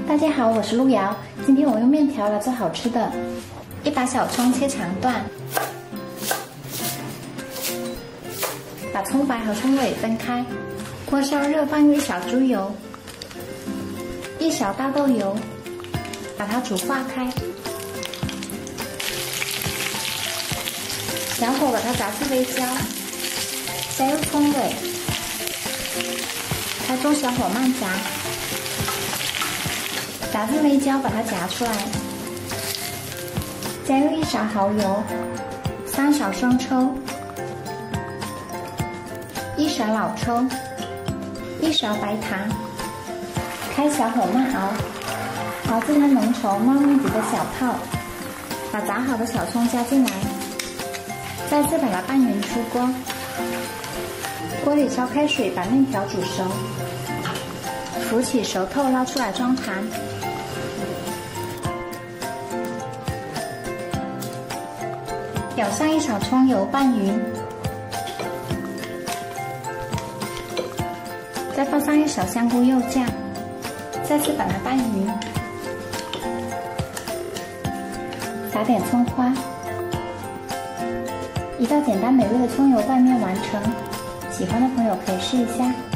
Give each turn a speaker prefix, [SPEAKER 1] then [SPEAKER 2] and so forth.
[SPEAKER 1] 大家好，我是路遥。今天我用面条来做好吃的。一把小葱切长段，把葱白和葱尾分开。锅烧热，放入1小猪油，1小大豆油，把它煮化开。小火把它炸至微焦，加入葱尾，开中小火慢炸。炸至微焦，把它夹出来，加入1勺蚝油，3勺生抽，1勺老抽，1勺白糖，开小火慢熬，熬至它浓稠冒面几个小泡，把炸好的小葱加进来，再次把它拌匀出锅。锅里烧开水，把面条煮熟，浮起熟透，捞出来装盘。舀上1勺葱油拌匀，再放上1勺香菇肉酱，再次把它拌匀，撒点葱花。一道简单美味的葱油拌面完成，喜欢的朋友可以试一下。